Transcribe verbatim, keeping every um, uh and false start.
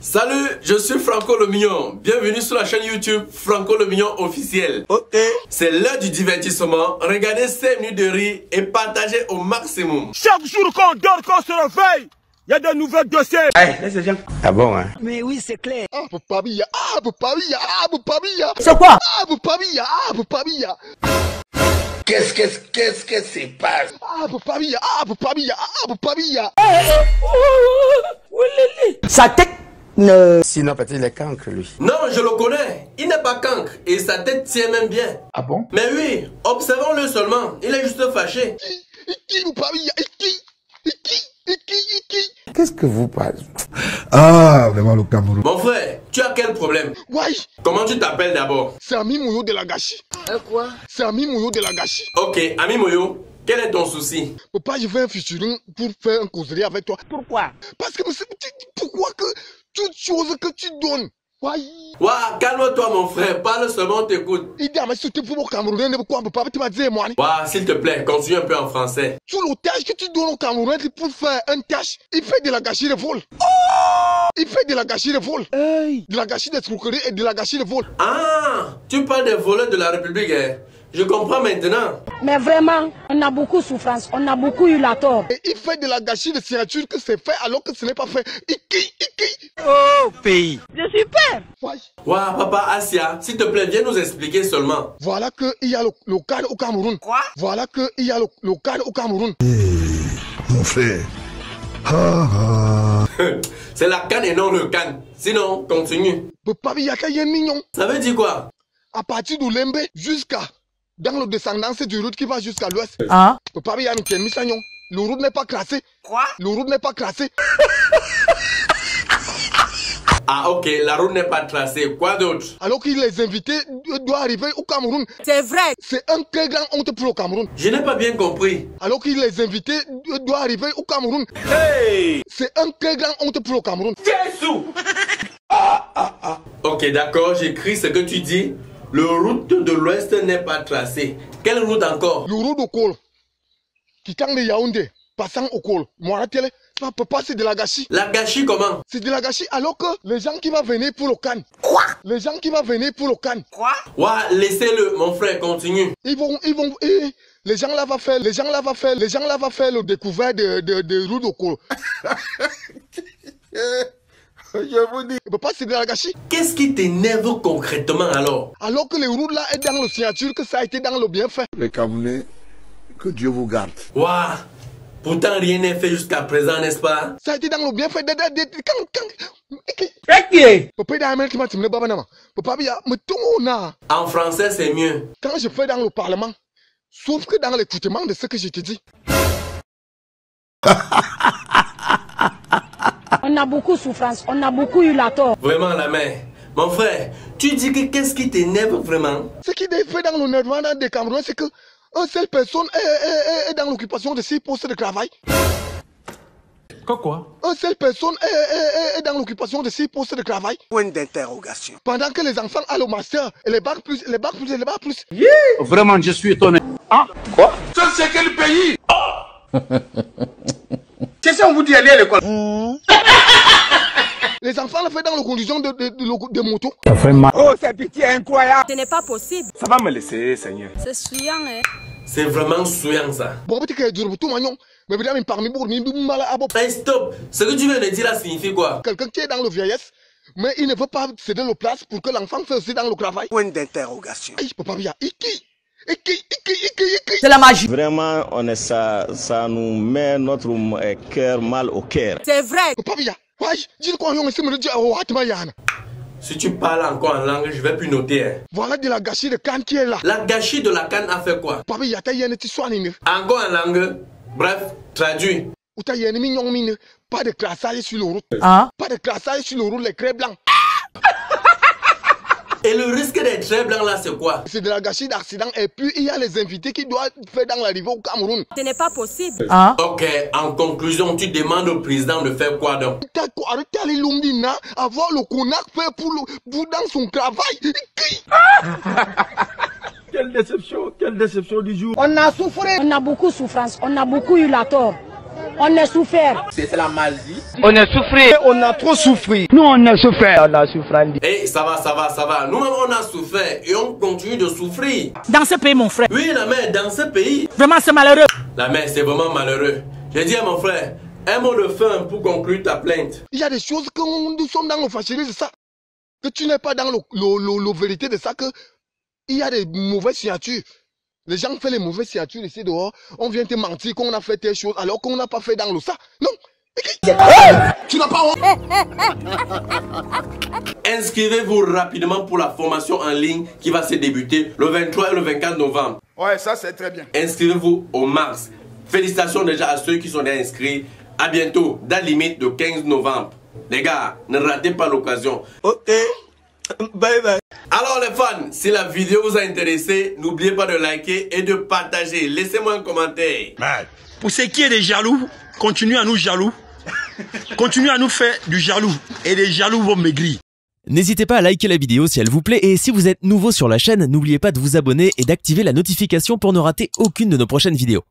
Salut, je suis Franco le Mignon. Bienvenue sur la chaîne YouTube Franco le Mignon officiel. Ok. C'est l'heure du divertissement. Regardez cinq minutes de rire et partagez au maximum. Chaque jour qu'on dort, qu'on se réveille, il y a de nouvelles dossiers. Hey, laisse gens. Ah bon, hein? Mais oui, c'est clair. Ah, papa Mia, ah, papa Mia, ah, papa Mia. C'est quoi? Ah, papa Mia, ah, papa Mia. Qu'est-ce qu'est-ce qu'est-ce que c'est pas? Ah, papa Mia, ah, papa Mia, ah, papa Mia. Sa tête ne... Sinon, peut-être il est cancre, lui. Non, je le connais. Il n'est pas cancre et sa tête tient même bien. Ah bon? Mais oui, observons-le seulement. Il est juste fâché. Iki, papa Mia, iki, iki, iki, iki. Qu'est-ce que vous parlez? Ah, vraiment le Cameroun. Mon frère, tu as quel problème? Ouais. Comment tu t'appelles d'abord? C'est Ami Moyo de la Gâchis. Euh, quoi? C'est Ami Moyo de la Gâchis. Ok, Ami Moyo, quel est ton souci? Papa, je veux un featuring pour faire un causerie avec toi. Pourquoi? Parce que pourquoi que toute chose que tu donnes. Ouais. Ouah, calme-toi mon frère, parle seulement, on t'écoute. Il dit à moi, c'était pour le Camerounais, pourquoi papa, tu m'as dit moi. Ouah, s'il te plaît, continue un peu en français. Tout le tâche que tu donnes au Camerounais pour faire un tâche, il fait de la gâchis de vol. Oh! Il fait de la gâchis de vol. Hey. De la gâchis d'escroquerie et de la gâchis de vol. Ah, tu parles des voleurs de la République, hein? Je comprends maintenant. Mais vraiment, on a beaucoup de souffrance, on a beaucoup eu la tort. Et il fait de la gâchis de signature que c'est fait alors que ce n'est pas fait. Iki, iki. Oh, pays. Je suis père. Ouais. Ouah, papa Asia, s'il te plaît, viens nous expliquer seulement. Voilà qu'il y a le, le cadre au Cameroun. Quoi? Voilà qu'il y a le, le cadre au Cameroun. Hey, mon frère. Ah, ah. C'est la canne et non le canne. Sinon, continue. Papa, il y a qu'un mignon. Ça veut dire quoi? À partir de Lembe jusqu'à dans le descendance du route qui va jusqu'à l'ouest. Ah? Papa, il y a un misagnon. Le route n'est pas classé. Quoi? Le route n'est pas classé. Ah ok, la route n'est pas tracée. Quoi d'autre? Alors que les invités doivent arriver au Cameroun. C'est vrai. C'est un très grand honte pour le Cameroun. Je n'ai pas bien compris. Alors que les invités doivent arriver au Cameroun. Hey! C'est un très grand honte pour le Cameroun. Jésus! Ah, ah, ah. Ok, d'accord, j'écris ce que tu dis. Le route de l'ouest n'est pas tracée. Quelle route encore? Le route au col. Qui tend de Yaoundé, passant au col. Moi, télé. Papa, c'est de la gâchis. La gâchis comment? C'est de la gâchis alors que les gens qui vont venir pour le Cannes. Quoi? Les gens qui vont venir pour le Cannes. Quoi? Ouah, laissez-le, mon frère, continue. Ils vont, ils vont, et les gens là vont faire, les gens là vont faire, les gens là vont faire le découvert de, de, de route au col. Je vous dis. Papa, c'est de la gâchis. Qu'est-ce qui t'énerve concrètement alors? Alors que les routes là est dans le signature, que ça a été dans le bienfait. Les Camerounais, que Dieu vous garde. Ouah, pourtant rien n'est fait jusqu'à présent, n'est-ce pas? Ça a été dans le bienfait. De, de, de, quand, quand, Fétier. Papa, il y a un mec qui m'a dit, papa, il y a, mais tout le monde. En français, c'est mieux. Quand je fais dans le parlement, sauf que dans l'écoutement de ce que je te dis. On a beaucoup de souffrance, on a beaucoup eu la tort. Vraiment la main. Mon frère, tu dis que qu'est-ce qui t'énerve vraiment? Ce qui est fait dans le Nirvana des Camerounais, c'est que une seule personne est, est, est, est dans l'occupation de six postes de travail. Quoi? Une seule personne est, est, est dans l'occupation de six postes de travail. Point d'interrogation. Pendant que les enfants ont le master, et les bacs plus, les bacs plus, et les bacs plus. Yeah. Vraiment, je suis étonné. Ah? Quoi? Ça, c'est quel pays? Qu'est-ce qu'on vous dit aller à l'école? Les enfants le font dans les conditions de, de, de, de moto. Ça fait mal. Oh, c'est pitié incroyable. Ce n'est pas possible. Ça va me laisser, Seigneur. C'est souillant, hein. C'est vraiment souillant ça. Bon, petit que du tout magnon. Mais bien, parmi vous, il mal à Hey, stop! Ce que tu viens de dire là signifie quoi? quelqu'un qui est dans le vieillesse, mais il ne veut pas céder le place pour que l'enfant fasse aussi dans le travail. Point d'interrogation. Aïe, papa, bien, iki, iki, iki, iki, iki. C'est la magie. Vraiment, on est ça, ça nous met notre euh, cœur mal au cœur. C'est vrai. Papa, bien, ouais, dis quoi, on essaie de me dire, oh, attends, Yann. Si tu parles encore en langue, je vais plus noter. Hein. Voilà de la gâchis de canne qui est là. La gâchis de la canne a fait quoi? Papa, il y a ta yenne, tu sois nine. Encore en langue? Bref, traduit. Ou ta yenne, mignon, mine. Pas de crassage sur le route. Ah? Pas de crassage sur le route, les craies blancs. Et le risque d'être très blanc là, c'est quoi? C'est de la gâchis d'accident. Et puis, il y a les invités qui doivent faire dans l'arrivée au Cameroun. Ce n'est pas possible. Ah? Ok, en conclusion, tu demandes au président de faire quoi donc? Arrêtez à l'Illumbina, avoir le connard fait pour, le, pour dans son travail. Quelle déception, quelle déception du jour. On a souffert. On a beaucoup de souffrance, on a beaucoup eu la tort. On a souffert. C'est la maladie. On a souffert. On a trop souffert. Nous, on a souffert. On a souffert. Eh, ça va, ça va, ça va. Nous-mêmes, on a souffert et on continue de souffrir. Dans ce pays, mon frère. Oui, la mère, dans ce pays. Vraiment, c'est malheureux. La mère, c'est vraiment malheureux. J'ai dit à mon frère, un mot de fin pour conclure ta plainte. Il y a des choses que nous sommes dans le fascisme, c'est ça. Que tu n'es pas dans la vérité de ça, que il y a des mauvaises signatures. Les gens font les mauvaises signatures ici dehors. On vient te mentir qu'on a fait telle chose alors qu'on n'a pas fait dans le ça. Non. Tu n'as pas honte. Inscrivez-vous rapidement pour la formation en ligne qui va se débuter le vingt-trois et le vingt-quatre novembre. Ouais, ça c'est très bien. Inscrivez-vous au mars. Félicitations déjà à ceux qui sont déjà inscrits. À bientôt, date limite de quinze novembre. Les gars, ne ratez pas l'occasion. Ok. Bye bye. Alors les fans, si la vidéo vous a intéressé, n'oubliez pas de liker et de partager. Laissez-moi un commentaire. Pour ce qui est des jaloux, continuez à nous jaloux. Continuez à nous faire du jaloux. Et les jaloux vont maigrir. N'hésitez pas à liker la vidéo si elle vous plaît et si vous êtes nouveau sur la chaîne, n'oubliez pas de vous abonner et d'activer la notification pour ne rater aucune de nos prochaines vidéos.